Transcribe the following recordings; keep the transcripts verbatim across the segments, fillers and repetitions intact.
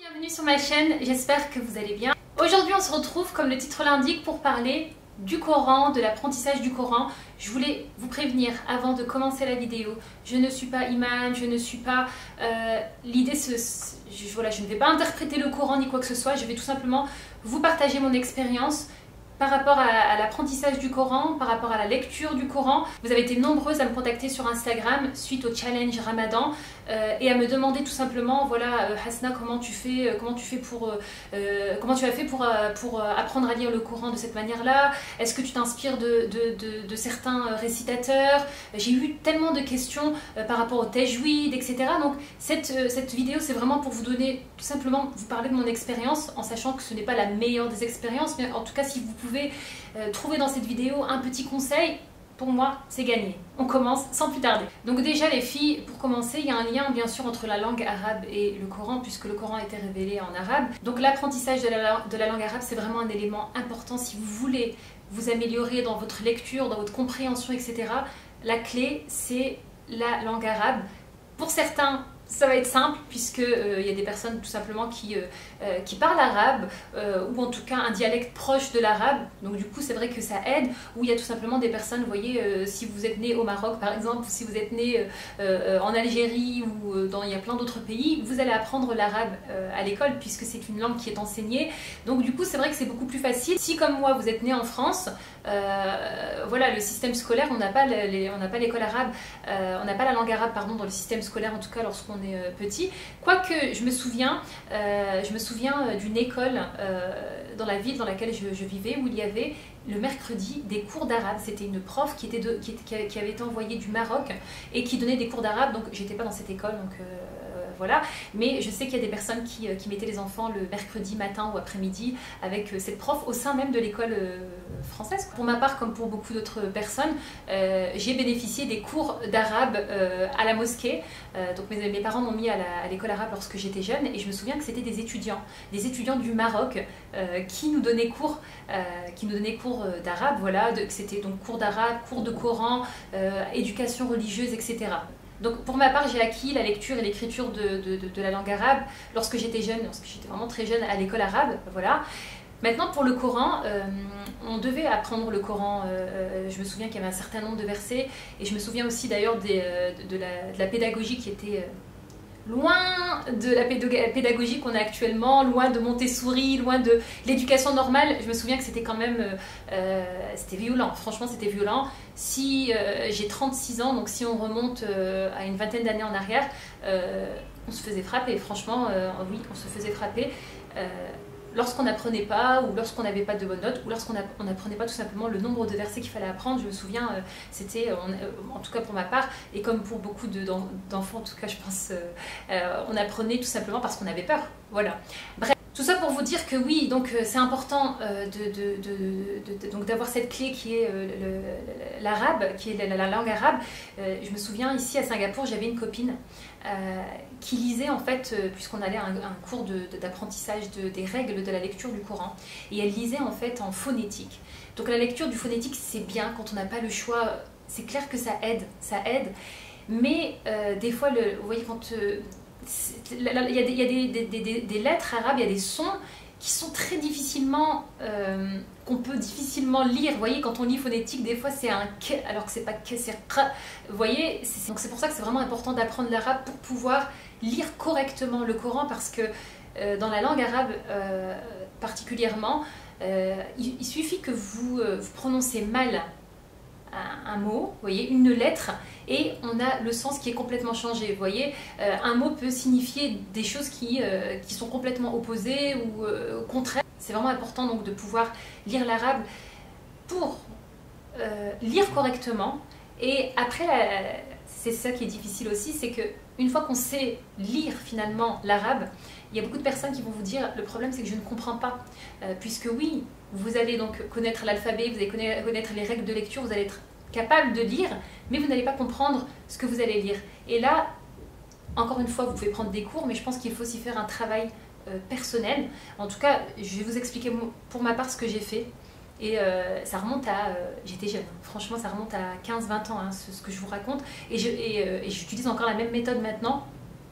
Bienvenue sur ma chaîne, j'espère que vous allez bien. Aujourd'hui on se retrouve, comme le titre l'indique, pour parler du Coran, de l'apprentissage du Coran. Je voulais vous prévenir avant de commencer la vidéo, je ne suis pas imam, je ne suis pas... Euh, L'idée, je, voilà, je ne vais pas interpréter le Coran ni quoi que ce soit, je vais tout simplement vous partager mon expérience par rapport à, à l'apprentissage du Coran, par rapport à la lecture du Coran. Vous avez été nombreuses à me contacter sur Instagram suite au challenge Ramadan euh, et à me demander tout simplement, voilà, euh, Hasna, comment tu fais, euh, comment tu fais pour, euh, comment tu as fait pour, euh, pour euh, apprendre à lire le Coran de cette manière-là? Est-ce que tu t'inspires de, de, de, de certains récitateurs? J'ai eu tellement de questions euh, par rapport au tajwid, et cetera. Donc cette, euh, cette vidéo, c'est vraiment pour vous donner, tout simplement, vous parler de mon expérience, en sachant que ce n'est pas la meilleure des expériences, mais en tout cas, si vous Vous pouvez euh, trouver dans cette vidéo un petit conseil, pour moi c'est gagné. On commence sans plus tarder. Donc déjà les filles, pour commencer, il y a un lien bien sûr entre la langue arabe et le Coran, puisque le Coran a été révélé en arabe. Donc l'apprentissage de la, de la langue arabe, c'est vraiment un élément important si vous voulez vous améliorer dans votre lecture, dans votre compréhension, et cetera. La clé, c'est la langue arabe. Pour certains, ça va être simple puisque euh, il y a des personnes tout simplement qui, euh, euh, qui parlent arabe euh, ou en tout cas un dialecte proche de l'arabe, donc du coup c'est vrai que ça aide. Ou il y a tout simplement des personnes, vous voyez, euh, si vous êtes né au Maroc par exemple, ou si vous êtes né euh, euh, en Algérie ou euh, dans il y a plein d'autres pays, vous allez apprendre l'arabe euh, à l'école puisque c'est une langue qui est enseignée, donc du coup c'est vrai que c'est beaucoup plus facile. Si comme moi vous êtes né en France, euh, voilà, le système scolaire, on n'a pas l'école arabe, euh, on n'a pas la langue arabe pardon dans le système scolaire, en tout cas lorsqu'on est euh, petit. Quoique je me souviens, euh, je me souviens d'une école euh, dans la ville dans laquelle je, je vivais où il y avait le mercredi des cours d'arabe. C'était une prof qui, était de, qui, qui avait été envoyée du Maroc et qui donnait des cours d'arabe, donc j'étais pas dans cette école, donc euh, voilà, mais je sais qu'il y a des personnes qui, qui mettaient les enfants le mercredi matin ou après-midi avec cette prof au sein même de l'école française. Pour ma part, comme pour beaucoup d'autres personnes, euh, j'ai bénéficié des cours d'arabe euh, à la mosquée. Euh, donc mes, mes parents m'ont mis à l'école arabe lorsque j'étais jeune et je me souviens que c'était des étudiants, des étudiants du Maroc euh, qui nous donnaient cours, euh, qui nous donnaient cours d'arabe, voilà, c'était donc cours d'arabe, cours de Coran, euh, éducation religieuse, et cetera. Donc pour ma part, j'ai acquis la lecture et l'écriture de, de, de, de la langue arabe lorsque j'étais jeune, lorsque j'étais vraiment très jeune à l'école arabe, voilà. Maintenant pour le Coran, euh, on devait apprendre le Coran, euh, je me souviens qu'il y avait un certain nombre de versets, et je me souviens aussi d'ailleurs de, de, la, de la pédagogie qui était... Euh, loin de la pédagogie qu'on a actuellement, loin de Montessori, loin de l'éducation normale. Je me souviens que c'était quand même euh, c'était violent, franchement c'était violent. Si euh, j'ai trente-six ans, donc si on remonte euh, à une vingtaine d'années en arrière, euh, on se faisait frapper, franchement, euh, oui, on se faisait frapper. Euh, lorsqu'on n'apprenait pas, ou lorsqu'on n'avait pas de bonnes notes, ou lorsqu'on n'apprenait pas tout simplement le nombre de versets qu'il fallait apprendre. Je me souviens, euh, c'était, euh, en tout cas pour ma part, et comme pour beaucoup d'enfants, en tout cas je pense, euh, euh, on apprenait tout simplement parce qu'on avait peur. Voilà. Bref. Tout ça pour vous dire que oui, donc euh, c'est important euh, de, de, de, de, donc d'avoir cette clé qui est euh, l'arabe, qui est la, la langue arabe. Euh, je me souviens ici à Singapour, j'avais une copine euh, qui lisait en fait, euh, puisqu'on allait à un, un cours d'apprentissage de, de, des règles de la lecture du Coran, et elle lisait en fait en phonétique. Donc la lecture du phonétique c'est bien quand on n'a pas le choix, c'est clair que ça aide, ça aide, mais euh, des fois, le, vous voyez quand... Euh, il y a, des, il y a des, des, des, des lettres arabes, il y a des sons qui sont très difficilement, euh, qu'on peut difficilement lire. Vous voyez, quand on lit phonétique, des fois c'est un k, alors que c'est pas k, c'est r. Vous voyez, donc c'est pour ça que c'est vraiment important d'apprendre l'arabe pour pouvoir lire correctement le Coran, parce que euh, dans la langue arabe euh, particulièrement, euh, il, il suffit que vous, euh, vous prononcez mal un, un mot, vous voyez, une lettre, et on a le sens qui est complètement changé. Vous voyez, euh, un mot peut signifier des choses qui, euh, qui sont complètement opposées ou euh, contraires. C'est vraiment important donc de pouvoir lire l'arabe pour euh, lire correctement. Et après, c'est ça qui est difficile aussi, c'est que une fois qu'on sait lire finalement l'arabe, il y a beaucoup de personnes qui vont vous dire le problème c'est que je ne comprends pas, euh, puisque oui, vous allez donc connaître l'alphabet, vous allez connaître les règles de lecture, vous allez être capable de lire, mais vous n'allez pas comprendre ce que vous allez lire. Et là, encore une fois, vous pouvez prendre des cours, mais je pense qu'il faut aussi faire un travail euh, personnel. En tout cas, je vais vous expliquer pour ma part ce que j'ai fait. Et euh, ça remonte à... Euh, j'étais jeune, franchement ça remonte à quinze vingt ans, hein, ce, ce que je vous raconte. Et j'utilise euh, encore la même méthode maintenant.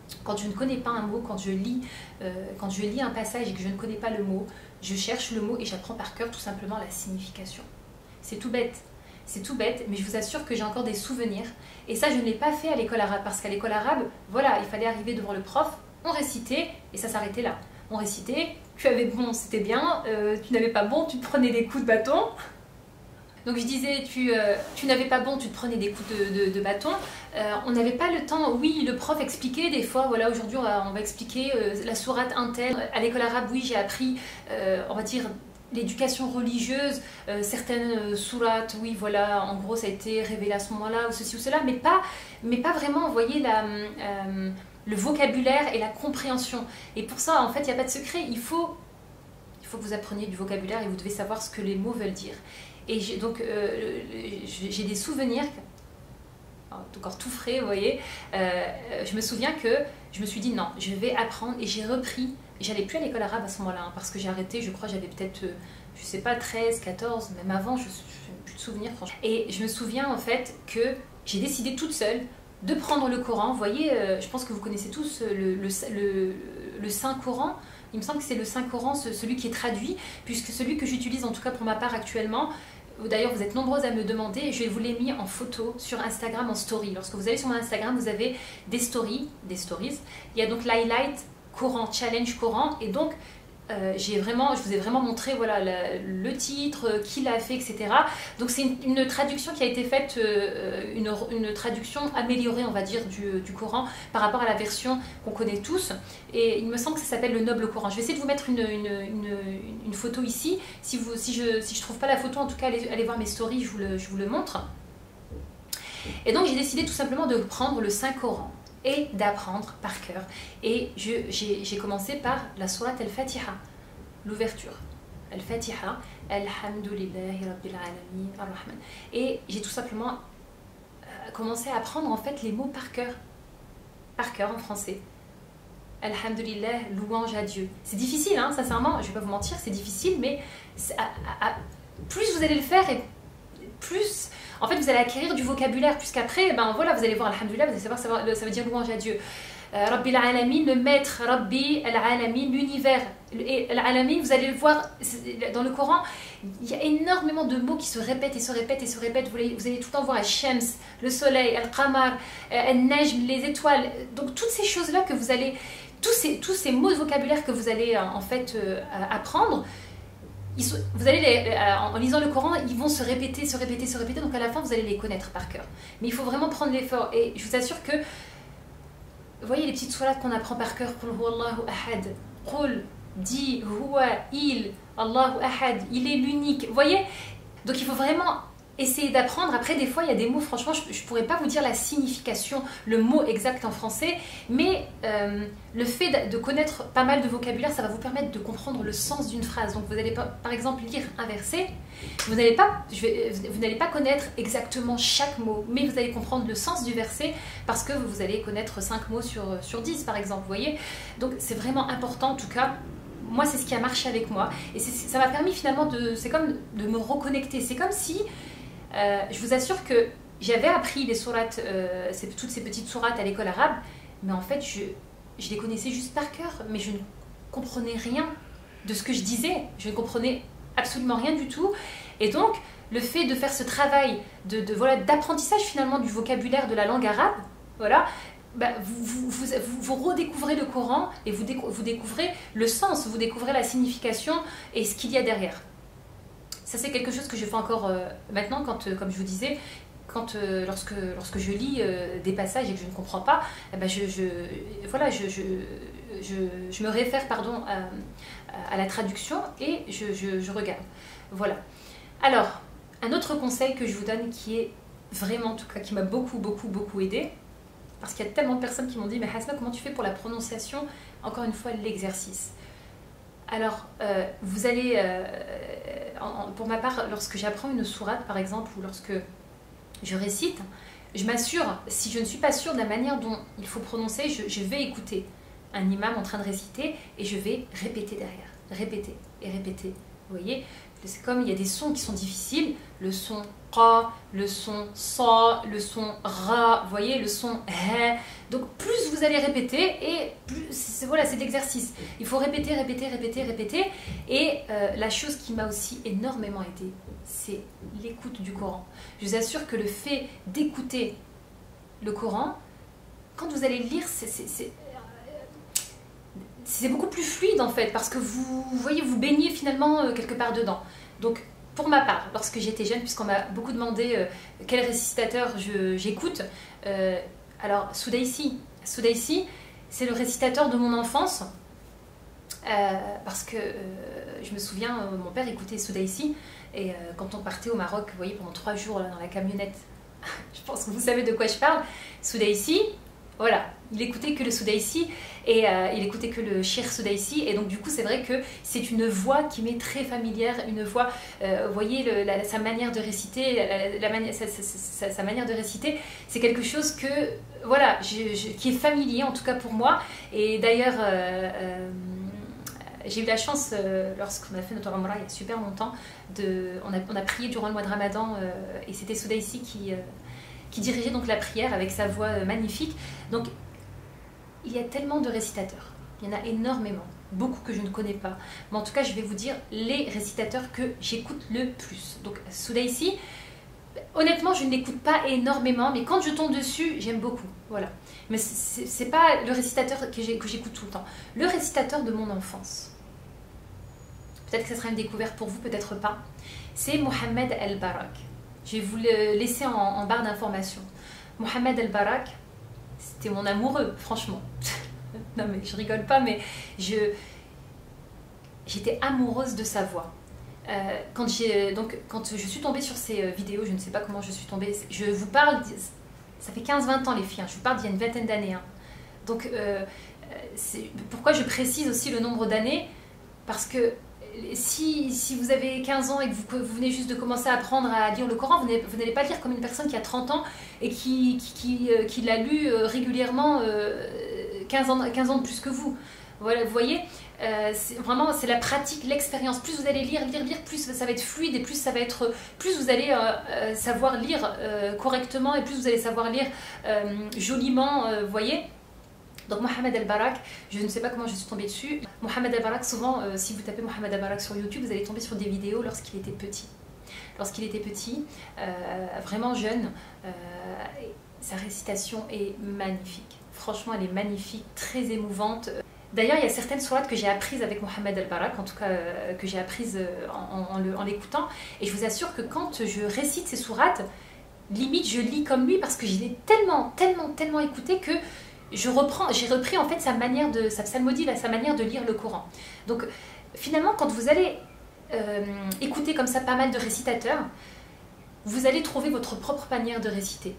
Quand je ne connais pas un mot, quand je lis, euh, quand je lis un passage et que je ne connais pas le mot, je cherche le mot et j'apprends par cœur tout simplement la signification. C'est tout bête, c'est tout bête, mais je vous assure que j'ai encore des souvenirs. Et ça, je ne l'ai pas fait à l'école arabe, parce qu'à l'école arabe, voilà, il fallait arriver devant le prof, on récitait et ça s'arrêtait là. On récitait, tu avais bon, c'était bien, euh, tu n'avais pas bon, tu te prenais des coups de bâton. Donc je disais, tu, euh, tu n'avais pas bon, tu te prenais des coups de, de, de bâton. Euh, on n'avait pas le temps, oui, le prof expliquait des fois, voilà, aujourd'hui on va, on va expliquer euh, la sourate Intel. À l'école arabe, oui, j'ai appris, euh, on va dire, l'éducation religieuse, euh, certaines euh, sourates, oui, voilà, en gros ça a été révélé à ce moment-là, ou ceci ou cela, mais pas, mais pas vraiment, vous voyez, la... Euh, le vocabulaire et la compréhension. Et pour ça, en fait, il n'y a pas de secret. Il faut, il faut que vous appreniez du vocabulaire et vous devez savoir ce que les mots veulent dire. Et j'ai, donc, euh, j'ai des souvenirs, encore tout frais, vous voyez. Euh, je me souviens que je me suis dit non, je vais apprendre et j'ai repris. J'allais plus à l'école arabe à ce moment-là, hein, parce que j'ai arrêté, je crois, j'avais peut-être, euh, je sais pas, treize, quatorze, même avant, je n'ai plus de souvenirs, franchement. Et je me souviens en fait que j'ai décidé toute seule de prendre le Coran. Vous voyez, euh, je pense que vous connaissez tous le, le, le, le Saint-Coran. Il me semble que c'est le Saint-Coran, ce, celui qui est traduit, puisque celui que j'utilise, en tout cas pour ma part actuellement, d'ailleurs vous êtes nombreuses à me demander, je vous l'ai mis en photo sur Instagram en story. Lorsque vous allez sur mon Instagram, vous avez des stories, des stories. Il y a donc l'highlight Coran, challenge Coran, et donc Euh, j'ai vraiment, je vous ai vraiment montré voilà, la, le titre, qui l'a fait, et cetera. Donc c'est une, une traduction qui a été faite, euh, une, une traduction améliorée, on va dire, du, du Coran par rapport à la version qu'on connaît tous. Et il me semble que ça s'appelle le Noble Coran. Je vais essayer de vous mettre une, une, une, une photo ici. Si, vous, si je ne si je trouve pas la photo, en tout cas, allez, allez voir mes stories, je vous le, je vous le montre. Et donc j'ai décidé tout simplement de prendre le Saint-Coran et d'apprendre par cœur. Et j'ai commencé par la sourate Al-Fatiha, l'ouverture. Al-Fatiha, Alhamdulillahi Rabbil Alamin Ar-Rahman. Et j'ai tout simplement euh, commencé à apprendre en fait les mots par cœur, par cœur en français. Alhamdulillah, louange à Dieu. C'est difficile, hein, sincèrement, je ne vais pas vous mentir, c'est difficile, mais à, à, à, plus vous allez le faire et plus... En fait, vous allez acquérir du vocabulaire, puisqu'après, ben voilà, vous allez voir Alhamdulillah, vous allez savoir, ça, ça veut dire louange à Dieu. Euh, Rabbi al-Alamin, le maître, Rabbi al-Alamin, l'univers. Et al-Alamin, vous allez le voir dans le Coran, il y a énormément de mots qui se répètent et se répètent et se répètent. Vous allez, vous allez tout le temps voir Al-Shams, le soleil, Al-Qamar, Al-Najm, les étoiles. Donc toutes ces choses-là que vous allez, tous ces, tous ces mots de vocabulaire que vous allez en fait euh, apprendre, Ils sont, vous allez les, en lisant le Coran, ils vont se répéter, se répéter, se répéter, donc à la fin vous allez les connaître par cœur. Mais il faut vraiment prendre l'effort, et je vous assure que, vous voyez les petites sourates qu'on apprend par cœur, Qul huwallahu ahad, Qul, dit, huwa, il, Allahu ahad, il est l'unique, vous voyez. Donc il faut vraiment essayer d'apprendre. Après, des fois, il y a des mots, franchement, je ne pourrais pas vous dire la signification, le mot exact en français, mais euh, le fait de connaître pas mal de vocabulaire, ça va vous permettre de comprendre le sens d'une phrase. Donc, vous allez pas, par exemple, lire un verset, vous n'allez pas, je vais, vous n'allez pas connaître exactement chaque mot, mais vous allez comprendre le sens du verset parce que vous allez connaître cinq mots sur, sur dix, par exemple, vous voyez. Donc, c'est vraiment important, en tout cas. Moi, c'est ce qui a marché avec moi. Et ça m'a permis finalement de... C'est comme de me reconnecter. C'est comme si... Euh, je vous assure que j'avais appris les sourates, euh, toutes ces petites sourates à l'école arabe, mais en fait, je, je les connaissais juste par cœur, mais je ne comprenais rien de ce que je disais. Je ne comprenais absolument rien du tout. Et donc, le fait de faire ce travail de, de, voilà, d'apprentissage finalement du vocabulaire de la langue arabe, voilà, bah, vous, vous, vous, vous, vous redécouvrez le Coran et vous, décou vous découvrez le sens, vous découvrez la signification et ce qu'il y a derrière. Ça, c'est quelque chose que je fais encore euh, maintenant, quand, euh, comme je vous disais, quand, euh, lorsque, lorsque je lis euh, des passages et que je ne comprends pas, eh ben je, je, voilà, je, je, je, je me réfère pardon, à, à la traduction et je, je, je regarde. Voilà. Alors, un autre conseil que je vous donne qui est vraiment, en tout cas, qui m'a beaucoup, beaucoup, beaucoup aidé, parce qu'il y a tellement de personnes qui m'ont dit « Mais Hasna, comment tu fais pour la prononciation ?» Encore une fois, l'exercice. Alors, euh, vous allez, euh, en, pour ma part, lorsque j'apprends une sourate, par exemple, ou lorsque je récite, je m'assure, si je ne suis pas sûre de la manière dont il faut prononcer, je, je vais écouter un imam en train de réciter et je vais répéter derrière, répéter et répéter. Vous voyez, C'est comme il y a des sons qui sont difficiles, le son qa, le son sa, le son ra, vous voyez, le son he. Donc plus vous allez répéter, et plus c'est voilà, c'est de l'exercice. Il faut répéter, répéter, répéter, répéter. Et euh, la chose qui m'a aussi énormément aidée, c'est l'écoute du Coran. Je vous assure que le fait d'écouter le Coran, quand vous allez le lire, c'est beaucoup plus fluide en fait, parce que vous, vous voyez, vous baignez finalement euh, quelque part dedans. Donc pour ma part, lorsque j'étais jeune, puisqu'on m'a beaucoup demandé euh, quel récitateur j'écoute, euh, alors Soudaïsi, Soudaïsi, c'est le récitateur de mon enfance, euh, parce que euh, je me souviens, euh, mon père écoutait Soudaïsi, et euh, quand on partait au Maroc, vous voyez, pendant trois jours là, dans la camionnette, je pense que vous savez de quoi je parle, Soudaïsi, voilà, il écoutait que le Soudaïsi et euh, il écoutait que le Cheikh Soudaïsi, et donc du coup c'est vrai que c'est une voix qui m'est très familière, une voix, euh, vous voyez, le, la, sa manière de réciter, la, la mani sa, sa, sa, sa manière de réciter, c'est quelque chose que, voilà, je, je, qui est familier en tout cas pour moi. Et d'ailleurs, euh, euh, j'ai eu la chance, euh, lorsqu'on a fait notre Umrah il y a super longtemps, de, on, a, on a prié durant le mois de Ramadan, euh, et c'était Soudaïsi qui... Euh, qui dirigeait donc la prière avec sa voix magnifique. Donc il y a tellement de récitateurs, il y en a énormément, beaucoup que je ne connais pas, mais en tout cas je vais vous dire les récitateurs que j'écoute le plus. Donc Soudaïsi, honnêtement je ne l'écoute pas énormément, mais quand je tombe dessus j'aime beaucoup, voilà. Mais c'est pas le récitateur que j'écoute tout le temps. Le récitateur de mon enfance, peut-être que ce sera une découverte pour vous, peut-être pas, c'est Mohamed El-Barak. Je vais vous le laisser en, en barre d'informations. Mohamed El-Barak, c'était mon amoureux, franchement. Non mais je rigole pas, mais je j'étais amoureuse de sa voix. Euh, quand j'ai donc quand je suis tombée sur ces vidéos, je ne sais pas comment je suis tombée. Je vous parle, ça fait quinze vingt ans les filles. Hein, je vous parle d'il y a une vingtaine d'années. Hein. Donc euh, pourquoi je précise aussi le nombre d'années, parce que Si, si vous avez quinze ans et que vous, vous venez juste de commencer à apprendre à lire le Coran, vous n'allez pas lire comme une personne qui a trente ans et qui, qui, qui, euh, qui l'a lu euh, régulièrement euh, quinze ans, quinze ans de plus que vous. Voilà, vous voyez, euh, vraiment c'est la pratique, l'expérience. Plus vous allez lire, lire, lire, plus ça va être fluide, et plus ça va être, plus vous allez euh, euh, savoir lire euh, correctement, et plus vous allez savoir lire euh, joliment, euh, vous voyez. Donc Mohamed El-Barak, je ne sais pas comment je suis tombée dessus. Mohamed El-Barak, souvent, euh, si vous tapez Mohamed El-Barak sur YouTube, vous allez tomber sur des vidéos lorsqu'il était petit. Lorsqu'il était petit, euh, vraiment jeune, euh, sa récitation est magnifique. Franchement, elle est magnifique, très émouvante. D'ailleurs, il y a certaines sourates que j'ai apprises avec Mohamed El-Barak, en tout cas euh, que j'ai apprises en, en, en l'écoutant. Et je vous assure que quand je récite ces sourates, limite je lis comme lui, parce que je l'ai tellement, tellement, tellement écouté que je reprends, j'ai repris en fait sa manière de, sa psalmodie, sa manière de lire le Coran. Donc finalement, quand vous allez euh, écouter comme ça pas mal de récitateurs, vous allez trouver votre propre manière de réciter.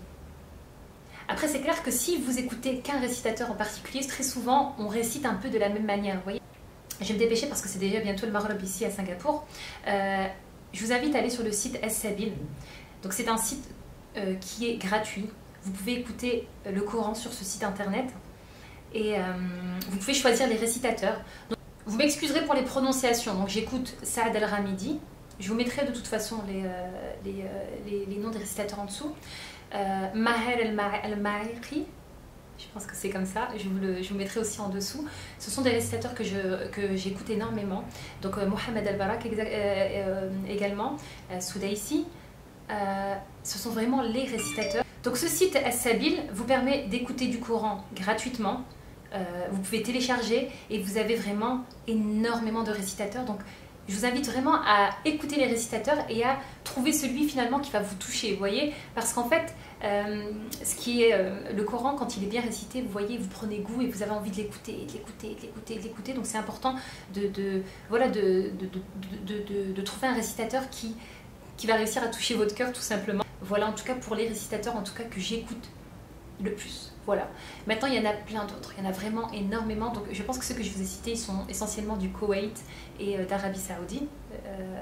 Après, c'est clair que si vous écoutez qu'un récitateur en particulier, très souvent, on récite un peu de la même manière. Vous voyez, je vais me dépêcher parce que c'est déjà bientôt le Maghreb ici à Singapour. Euh, je vous invite à aller sur le site Es-Sabil. Donc c'est un site euh, qui est gratuit. Vous pouvez écouter le Coran sur ce site internet et euh, vous pouvez choisir les récitateurs. Donc, vous m'excuserez pour les prononciations. Donc j'écoute Saad Al-Ramidi. Je vous mettrai de toute façon les, euh, les, euh, les, les noms des récitateurs en dessous. Euh, Maher Al-Ma'riqi, je pense que c'est comme ça, je vous, le, je vous mettrai aussi en dessous. Ce sont des récitateurs que j'écoute que énormément. Donc euh, Mohamed El-Barak euh, euh, également, euh, Soudaïsi, euh, ce sont vraiment les récitateurs. Donc ce site Es-Sabil vous permet d'écouter du Coran gratuitement. Euh, vous pouvez télécharger et vous avez vraiment énormément de récitateurs. Donc je vous invite vraiment à écouter les récitateurs et à trouver celui finalement qui va vous toucher, vous voyez, parce qu'en fait, euh, ce qui est euh, le Coran, quand il est bien récité, vous voyez, vous prenez goût et vous avez envie de l'écouter, de l'écouter, de l'écouter, de l'écouter. Donc c'est important de, de, voilà, de, de, de, de, de, de trouver un récitateur qui, qui va réussir à toucher votre cœur tout simplement. Voilà, en tout cas pour les récitateurs, en tout cas que j'écoute le plus. Voilà. Maintenant, il y en a plein d'autres. Il y en a vraiment énormément. Donc, je pense que ceux que je vous ai cités, ils sont essentiellement du Koweït et euh, d'Arabie Saoudite. Euh,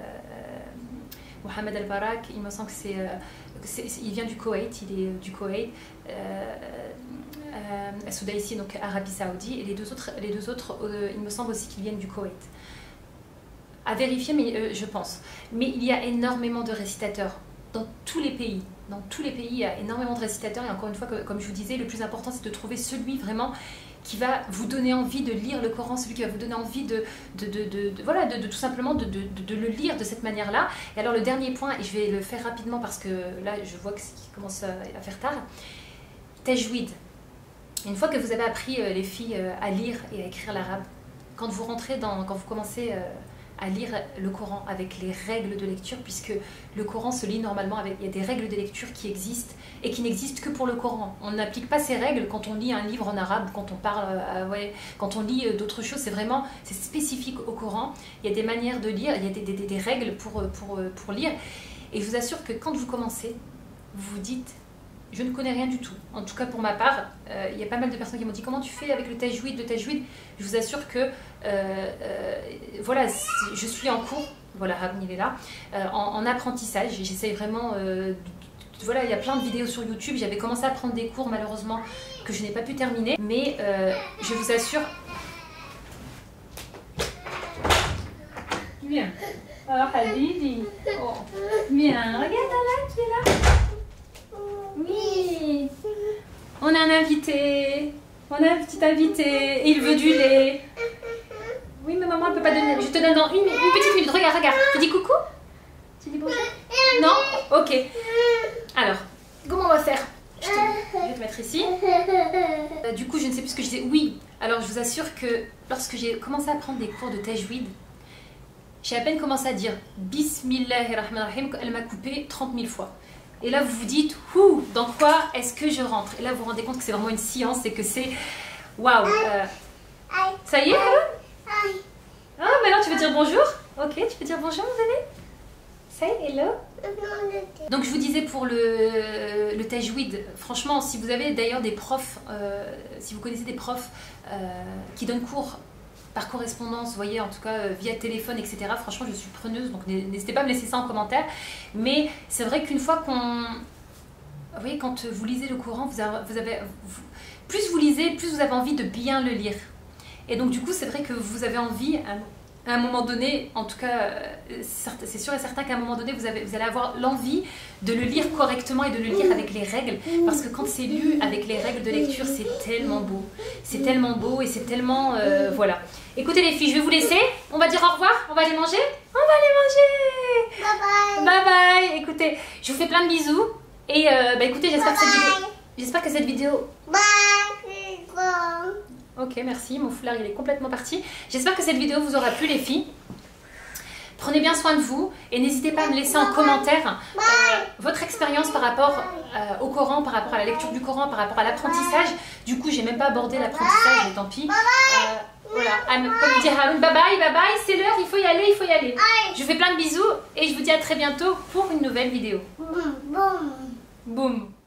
Mohamed El-Barak, il me semble que c'est, euh, il vient du Koweït. Il est euh, du Koweït. Euh, euh, Soudaïsi, donc Arabie Saoudite. Et les deux autres, les deux autres euh, il me semble aussi qu'ils viennent du Koweït. à vérifier, mais euh, je pense. Mais il y a énormément de récitateurs dans tous les pays. Dans tous les pays, il y a énormément de récitateurs. Et encore une fois, comme je vous disais, le plus important, c'est de trouver celui vraiment qui va vous donner envie de lire le Coran, celui qui va vous donner envie de, de, de, de, de voilà, de, de tout simplement de, de, de le lire de cette manière-là. Et alors le dernier point, et je vais le faire rapidement parce que là, je vois que ça commence à, à faire tard. Tajwid. Une fois que vous avez appris, euh, les filles, euh, à lire et à écrire l'arabe, quand vous rentrez dans, quand vous commencez euh, à lire le Coran avec les règles de lecture, puisque le Coran se lit normalement avec, il y a des règles de lecture qui existent et qui n'existent que pour le Coran. On n'applique pas ces règles quand on lit un livre en arabe, quand on parle, euh, ouais, quand on lit euh, d'autres choses. C'est vraiment, c'est spécifique au Coran. Il y a des manières de lire, il y a des, des, des règles pour, pour, pour lire. Et je vous assure que quand vous commencez, vous vous dites, je ne connais rien du tout. En tout cas pour ma part, euh, il y a pas mal de personnes qui m'ont dit comment tu fais avec le tajwid, le tajwid. Je vous assure que euh, euh, voilà, je suis en cours, voilà, Ravni il est là, euh, en, en apprentissage. J'essaye vraiment, euh, de, voilà, il y a plein de vidéos sur YouTube. J'avais commencé à prendre des cours malheureusement que je n'ai pas pu terminer, mais euh, je vous assure. Viens. Alors Habibi, oh. Viens, regarde là qui est là. Oui, on a un invité, on a un petit invité et il veut du lait. Oui, mais maman, elle peut pas donner. Je te donne dans une, une petite minute. Regarde, regarde. Tu dis coucou? Tu dis bonjour? Non? Ok. Alors, comment on va faire? Je, te... je vais te mettre ici. Euh, du coup, je ne sais plus ce que je disais. Oui, alors je vous assure que lorsque j'ai commencé à prendre des cours de tajwid, j'ai à peine commencé à dire Bismillahirrahmanirrahim, elle m'a coupé trente mille fois. Et là, vous vous dites, ouh, dans quoi est-ce que je rentre? Et là, vous vous rendez compte que c'est vraiment une science et que c'est... Waouh euh... Ça y est, hello? Ah, maintenant tu veux dire bonjour? Ok, tu peux dire bonjour, mon bébé? Say hello? Donc, je vous disais pour le, le tajwid, franchement, si vous avez d'ailleurs des profs, euh, si vous connaissez des profs euh, qui donnent cours par correspondance, vous voyez, en tout cas euh, via téléphone, et cetera. Franchement, je suis preneuse, donc n'hésitez pas à me laisser ça en commentaire. Mais c'est vrai qu'une fois qu'on... Vous voyez, quand vous lisez le Coran, vous avez, vous avez, vous... plus vous lisez, plus vous avez envie de bien le lire. Et donc, du coup, c'est vrai que vous avez envie, à un moment donné, en tout cas, c'est sûr et certain qu'à un moment donné, vous, avez, vous allez avoir l'envie de le lire correctement et de le lire avec les règles. Parce que quand c'est lu avec les règles de lecture, c'est tellement beau. C'est tellement beau et c'est tellement... Euh, voilà. Écoutez les filles, je vais vous laisser. On va dire au revoir. On va aller manger. On va aller manger. Bye bye. Bye bye. Écoutez, je vous fais plein de bisous. Et euh, bah écoutez, j'espère que cette vidéo... J'espère que cette vidéo... Bye. Ok, merci. Mon foulard, il est complètement parti. J'espère que cette vidéo vous aura plu, les filles. Prenez bien soin de vous et n'hésitez pas à me laisser en commentaire euh, votre expérience par rapport euh, au Coran, par rapport à la lecture du Coran, par rapport à l'apprentissage. Du coup, j'ai même pas abordé l'apprentissage, mais tant pis. Euh, voilà, comme dit Haroun, bye bye, bye bye, c'est l'heure, il faut y aller, il faut y aller. Je vous fais plein de bisous et je vous dis à très bientôt pour une nouvelle vidéo. Boum.